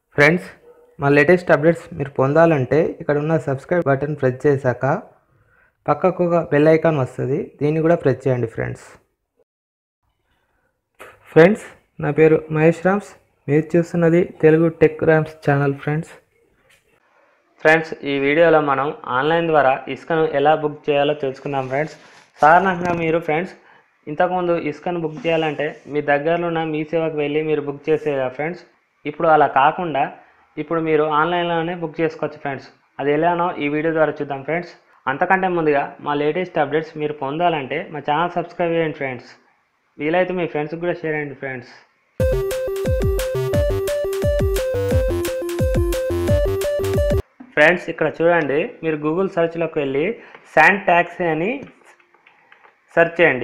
Friends, మా latest updates మీరు పొందాలంటే ఇక్కడ ఉన్న సబ్స్క్రైబ్ బటన్ ప్రెస్ చేశాక పక్కకు ఒక బెల్ ఐకాన్ వస్తుంది, దీన్ని కూడా ప్రెస్ చేయండి ఫ్రెండ్స్ నా పేరు మహేష్ రామ్స్, మీరు చూస్తున్నది Telugu tech Rams channel. Friends ఈ వీడియోలో మనం ఆన్లైన్ ద్వారా ఇసుకను ఎలా బుక్ చేయాలో తెలుసుకుందాం. సాధారణంగా మీరు ఫ్రెండ్స్ ఇంతకుముందు ఇసుకను బుక్ చేయాలంటే మీ దగ్గరలో ఉన్న మీ సేవకు వెళ్ళి మీరు బుక్ చేసేదా ఫ్రెండ్స్. ఇప్పుడు అలా కాకుండా ఇప్పుడు మీరు ఆన్లైన్లోనే బుక్ చేసుకోవచ్చు ఫ్రెండ్స్. అది ఎలానో ఈ వీడియో ద్వారా చూద్దాం ఫ్రెండ్స్. అంతకంటే ముందుగా మా లేటెస్ట్ అప్డేట్స్ మీరు పొందాలంటే మా ఛానల్ సబ్స్క్రైబ్ చేయండి ఫ్రెండ్స్. వీలైతే మీ ఫ్రెండ్స్కి కూడా షేర్ చేయండి ఫ్రెండ్స్. ఫ్రెండ్స్ ఇక్కడ చూడండి, మీరు గూగుల్ సెర్చ్లోకి వెళ్ళి శాండ్ ట్యాక్సీ అని సెర్చ్ చేయండి.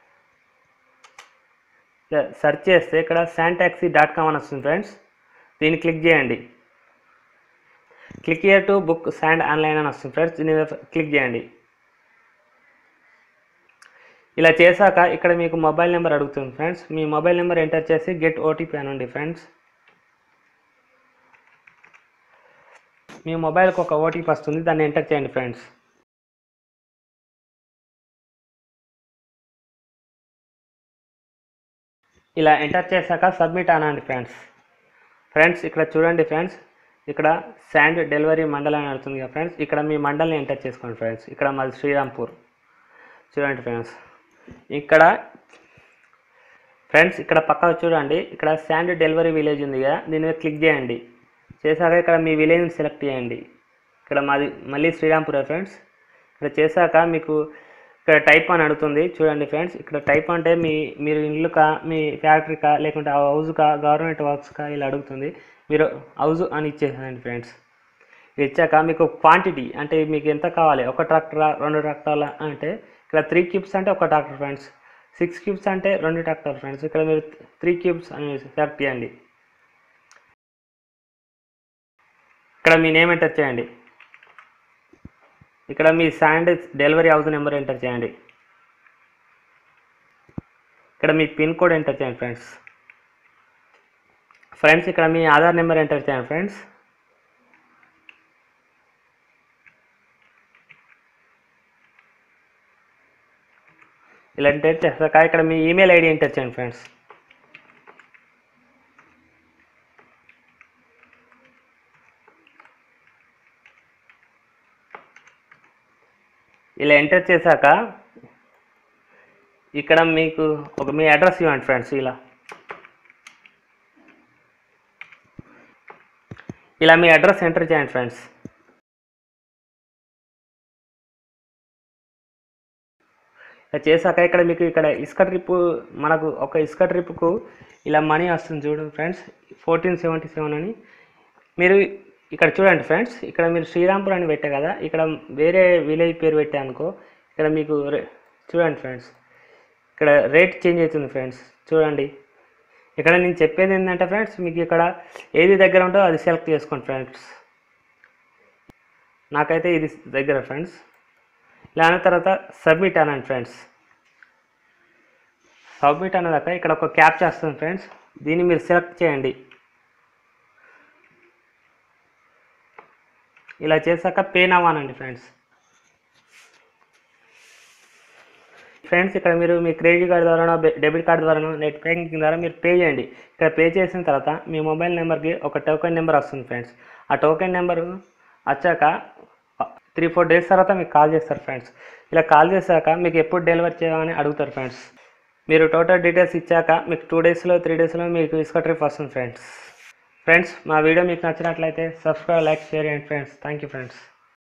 సెర్చ్ చేస్తే ఇక్కడ sandtaxi.com అని వస్తుంది ఫ్రెండ్స్. దీన్ని క్లిక్ చేయండి. Click here to book sand online అని వస్తుంది ఫ్రెండ్స్. దీని మీద క్లిక్ చేయండి. ఇలా చేశాక ఇక్కడ మీకు మొబైల్ నెంబర్ అడుగుతుంది ఫ్రెండ్స్. మీ మొబైల్ నెంబర్ ఎంటర్ చేసి గెట్ ఓటీపీ అనండి ఫ్రెండ్స్. మీ మొబైల్కి ఒక ఓటీపీ వస్తుంది, దాన్ని ఎంటర్ చేయండి ఫ్రెండ్స్. ఇలా ఎంటర్ చేశాక సబ్మిట్ అనండి ఫ్రెండ్స్. ఇక్కడ చూడండి ఫ్రెండ్స్, ఇక్కడ శాండ్ డెలివరీ మండల్ అని అడుగుతుంది కదా ఫ్రెండ్స్. ఇక్కడ మీ మండల్ని ఎంటర్ చేసుకోండి ఫ్రెండ్స్. ఇక్కడ మాది శ్రీరాంపూర్. చూడండి ఫ్రెండ్స్, ఇక్కడ పక్కన చూడండి, ఇక్కడ శాండ్ డెలివరీ విలేజ్ ఉంది కదా, దీని మీద క్లిక్ చేయండి. చేశాక ఇక్కడ మీ విలేజ్ని సెలెక్ట్ చేయండి. ఇక్కడ మాది మళ్ళీ శ్రీరాంపూర్ ఫ్రెండ్స్. ఇక్కడ చేశాక మీకు ఇక్కడ టైప్ అని అడుగుతుంది. చూడండి ఫ్రెండ్స్, ఇక్కడ టైప్ అంటే మీరు ఇల్లుకా, మీ ఫ్యాక్టరీకా, లేకుంటే హౌస్కా, గవర్నమెంట్ వర్క్స్కా ఇలా అడుగుతుంది. మీరు హౌస్ అని ఇచ్చేసేయండి ఫ్రెండ్స్. ఇది ఇచ్చాక మీకు క్వాంటిటీ అంటే మీకు ఎంత కావాలి, ఒక ట్రాక్టరా 2 ట్రాక్టర్లా అంటే ఇక్కడ 3 క్యూబ్స్ అంటే ఒక ట్రాక్టర్ ఫ్రెండ్స్, 6 క్యూబ్స్ అంటే 2 ట్రాక్టర్ ఫ్రెండ్స్. ఇక్కడ మీరు 3 క్యూబ్స్ అని సెలెక్ట్ చేయండి. ఇక్కడ మీ నేమ్ ఎంటర్ చేయండి. ఇక్కడ మీ sand delivery house number enter చేయండి. ఇక్కడ మీ పిన్ కోడ్ ఎంటర్ చేయండి ఫ్రెండ్స్. ఇక్కడ మీ ఆధార్ నెంబర్ ఎంటర్ చేయండి ఫ్రెండ్స్. ఇలా ఎంటర్ చేశాక ఇక్కడ మీ ఈమెయిల్ ఐడి ఎంటర్ చేయండి ఫ్రెండ్స్. ఇలా ఎంటర్ చేశాక ఇక్కడ మీకు మీ అడ్రస్ ఇవ్వండి ఫ్రెండ్స్. ఇలా మీ అడ్రస్ ఎంటర్ చేయండి ఫ్రెండ్స్. ఇలా చేశాక ఇక్కడ మీకు ఇక్కడ ఇసుక ట్రిప్, మనకు ఒక ఇసుక ట్రిప్కు ఇలా మనీ వస్తుంది చూడండి ఫ్రెండ్స్, 1477 అని. మీరు ఇక్కడ చూడండి ఫ్రెండ్స్, ఇక్కడ మీరు శ్రీరాంపూర్ అని పెట్టే కదా, ఇక్కడ వేరే విలేజ్ పేరు పెట్టే అనుకో, ఇక్కడ మీకు చూడండి ఫ్రెండ్స్, ఇక్కడ రేట్ చేంజ్ అవుతుంది ఫ్రెండ్స్. చూడండి, ఇక్కడ నేను చెప్పేది ఏంటంటే ఫ్రెండ్స్, మీకు ఇక్కడ ఏది దగ్గర ఉంటుందో అది సెలెక్ట్ చేసుకోండి ఫ్రెండ్స్. నాకైతే ఇది దగ్గర ఫ్రెండ్స్. ఇలా అన్న తర్వాత సబ్మిట్ అనండి ఫ్రెండ్స్. సబ్మిట్ అన్నదాక ఇక్కడ ఒక క్యాప్చా వస్తుంది ఫ్రెండ్స్, దీన్ని మీరు సెలెక్ట్ చేయండి. ఇలా చేశాక పే నౌ అనండి ఫ్రెండ్స్. ఇక్కడ మీరు మీ క్రెడిట్ కార్డు ద్వారానో, డెబిట్ కార్డు ద్వారానో, నెట్ బ్యాంకింగ్ ద్వారా మీరు పే చేయండి. ఇక్కడ పే చేసిన తర్వాత మీ మొబైల్ నెంబర్కి ఒక టోకెన్ నెంబర్ వస్తుంది ఫ్రెండ్స్. ఆ టోకెన్ నెంబరు వచ్చాక 3-4 డేస్ తర్వాత మీకు కాల్ చేస్తారు ఫ్రెండ్స్. ఇలా కాల్ చేశాక మీకు ఎప్పుడు డెలివరీ చేయాలని అడుగుతారు ఫ్రెండ్స్. మీరు టోటల్ డీటెయిల్స్ ఇచ్చాక మీకు 2 డేస్లో 3 డేస్లో మీకు ఇసుక ట్రిప్ వస్తుంది ఫ్రెండ్స్. మా వీడియో మీకు నచ్చినట్లయితే సబ్స్క్రైబ్, లైక్, షేర్ చేయండి ఫ్రెండ్స్. Thank you friends.